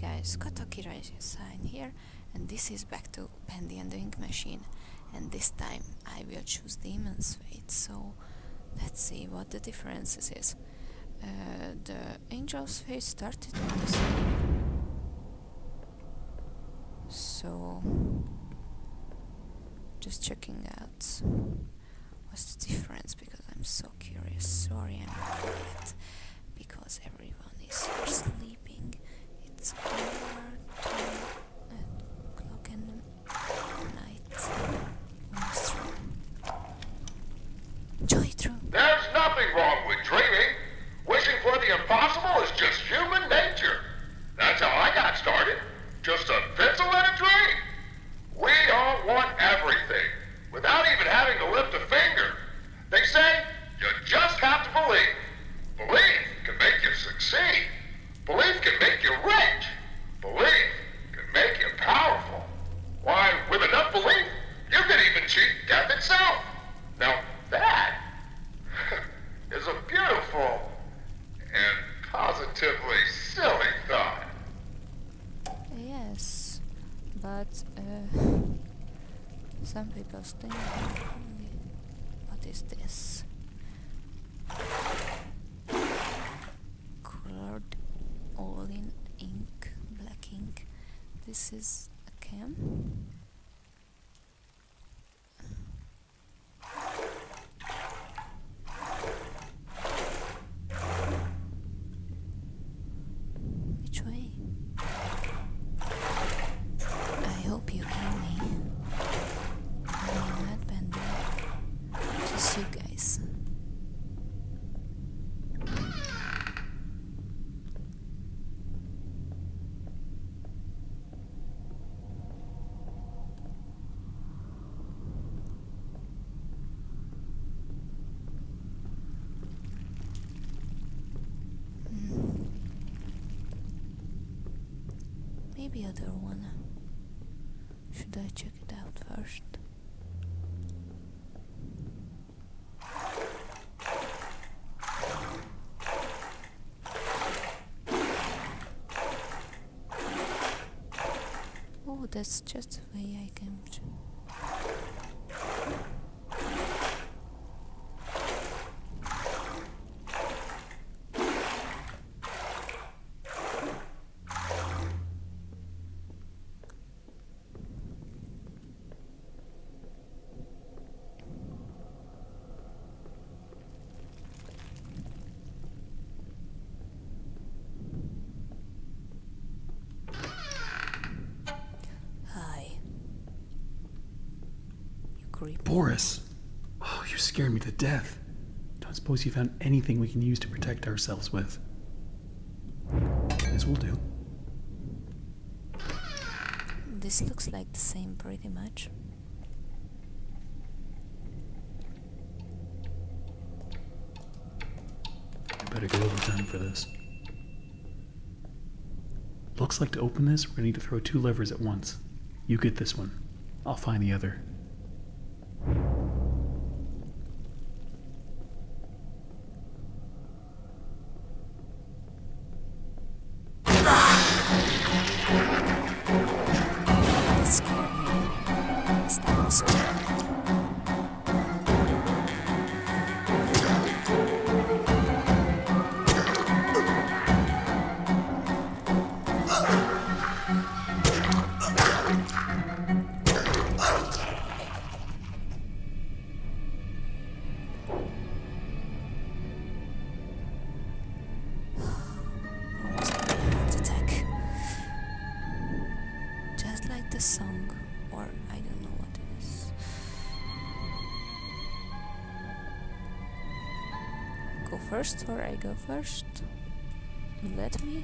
guys, Katoki sign here, and this is back to Bendy and the Ink Machine, and this time I will choose Demon's Fate, so let's see what the differences is. The Angel's Fate started with the same, so just checking out what's the difference, because I'm so curious. Sorry I'm quiet, because everyone is here sleeping. It's over 2 o'clock in the night. Joy through. There's nothing wrong with dreaming. Wishing for the impossible is just human nature. That's how I got started. Just a pencil and a dream. We all want everything, without even having to lift a finger. They say you just have to believe. Belief can make you succeed. Belief can make you rich. Belief can make you powerful. Why, with enough belief, you can even cheat death itself. Now that is a beautiful and positively silly thought. Yes, but some people think, what is this? Colored all in ink, black ink. This is a cam. Which way? I hope you hear me. I'm not Bendy. Just you guys. Maybe other one. Should I check it out first? Oh, that's just the way I came to. Boris! Oh, you scared me to death. Don't suppose you found anything we can use to protect ourselves with? This will do. This looks like the same pretty much. I better get overtime for this. Looks like to open this, we're gonna need to throw 2 levers at once. You get this one. I'll find the other. That scared me. Yes, that was scary. Song, or I don't know what it is. Go first, or I go first? You let me?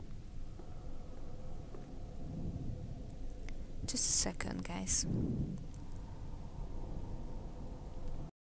Just a second, guys.